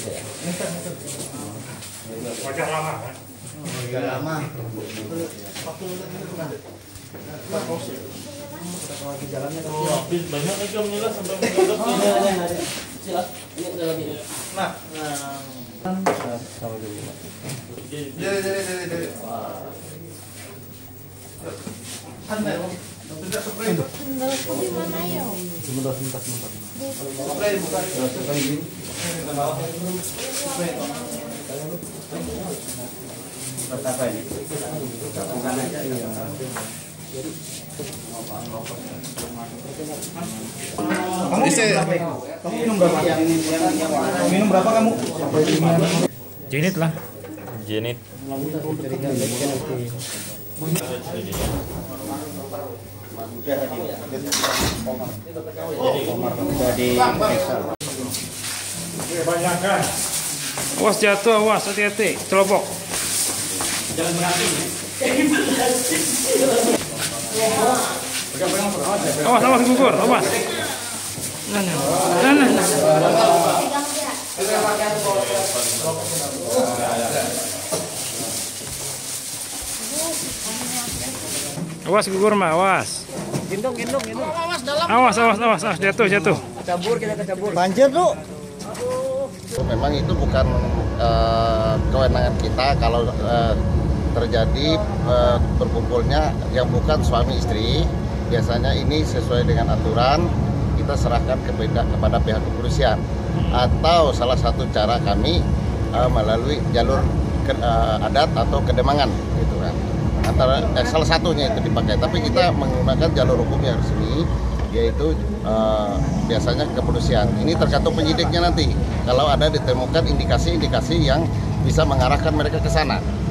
Wajah lama kan? Wajah lama. Waktu jalannya habis banyak lagi menjelas sampai menjelas. Ada. Silah. Ini udah lagi. Nah, Sama dulu. jadi. Santai, Om. Tidak spray itu. Tinggal aku di mana ya? Sebentar. Spray bukan. Spray. Apa ini? Bukan aja ya. Kamu minum berapa? Minum berapa kamu? Jenit lah. Jenit. Kebanyakan. Awas jatuh, awas hati-hati, celopok. Jangan berhenti. Awas gugur, awas. Nah. Awas gugur mah, awas. Gendong. Awas, jatuh. Kecabur, kita kecabur. Banjir, Lu. Memang itu bukan kewenangan kita kalau terjadi berkumpulnya yang bukan suami istri. Biasanya ini sesuai dengan aturan kita serahkan kepada pihak kepolisian, atau salah satu cara kami melalui jalur adat atau kedemangan gitu kan. Salah satunya itu dipakai, tapi kita menggunakan jalur hukum yang resmi, yaitu biasanya kepolisian. Ini tergantung penyidiknya nanti kalau ada ditemukan indikasi-indikasi yang bisa mengarahkan mereka ke sana.